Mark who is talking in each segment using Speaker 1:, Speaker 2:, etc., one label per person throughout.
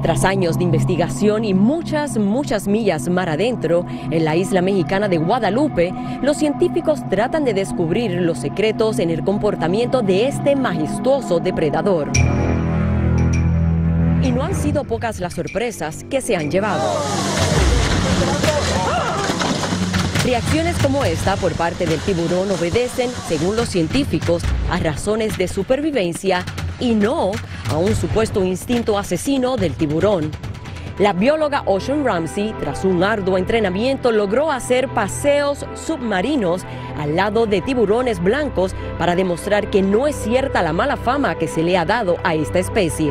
Speaker 1: Tras años de investigación y muchas millas mar adentro, en la isla mexicana de Guadalupe, los científicos tratan de descubrir los secretos en el comportamiento de este majestuoso depredador. Y no han sido pocas las sorpresas que se han llevado. Reacciones como esta por parte del tiburón obedecen, según los científicos, a razones de supervivencia y no a un supuesto instinto asesino del tiburón. La bióloga Ocean Ramsey, tras un arduo entrenamiento, logró hacer paseos submarinos al lado de tiburones blancos para demostrar que no es cierta la mala fama que se le ha dado a esta especie.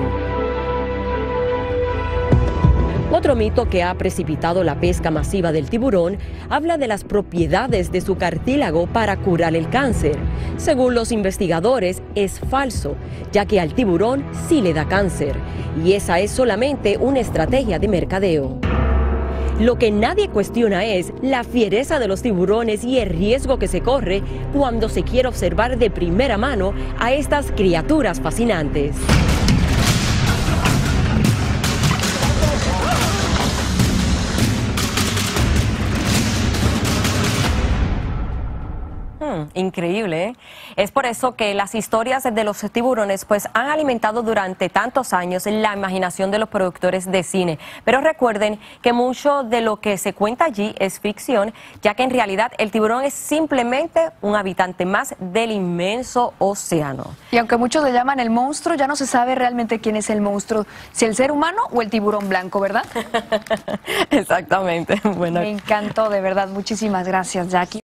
Speaker 1: Otro mito que ha precipitado la pesca masiva del tiburón habla de las propiedades de su cartílago para curar el cáncer. Según los investigadores, es falso, ya que al tiburón sí le da cáncer, y esa es solamente una estrategia de mercadeo. Lo que nadie cuestiona es la fiereza de los tiburones y el riesgo que se corre cuando se quiere observar de primera mano a estas criaturas fascinantes. Increíble, ¿eh? Es por eso que las historias de los tiburones pues han alimentado durante tantos años la imaginación de los productores de cine. Pero recuerden que mucho de lo que se cuenta allí es ficción, ya que en realidad el tiburón es simplemente un habitante más del inmenso océano.
Speaker 2: Y aunque muchos le llaman el monstruo, ya no se sabe realmente quién es el monstruo, si el ser humano o el tiburón blanco, ¿verdad?
Speaker 1: Exactamente. Bueno.
Speaker 2: Me encantó, de verdad. Muchísimas gracias, Jackie.